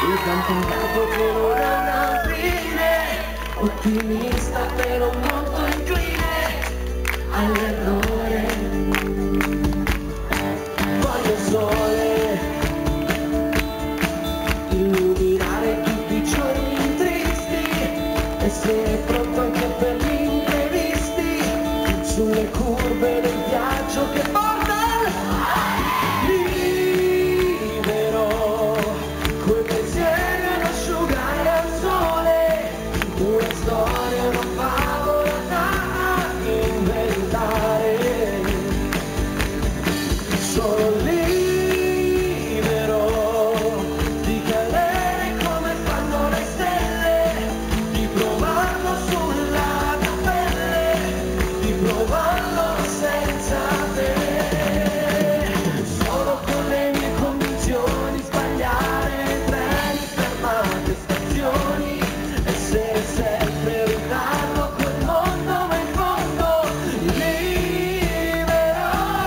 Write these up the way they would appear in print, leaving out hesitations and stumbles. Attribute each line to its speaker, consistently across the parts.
Speaker 1: il campo in campo che non ha una fine, ottimista però molto incline all'errore. Voglio sole illuminare tutti i giorni tristi, essere pronto anche per gli imprevisti, sulle curve del viaggio che porta libero, coi pensieri ad asciugare al sole, una storia, una favola da inventare. Sono libero di cadere come fanno le stelle, di provarlo sulla mia pelle, di provarlo senza te. Solo con le mie convinzioni, sbagliare treni, fermate, stazioni, essere sempre in ritardo, quel mondo ma in fondo libero.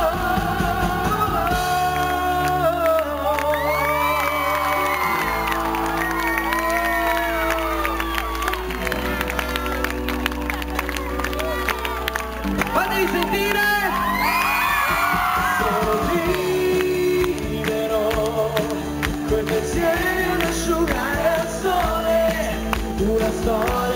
Speaker 1: Fatevi sentire! Sono libero, coi pensieri ad asciugare al sole, una storia.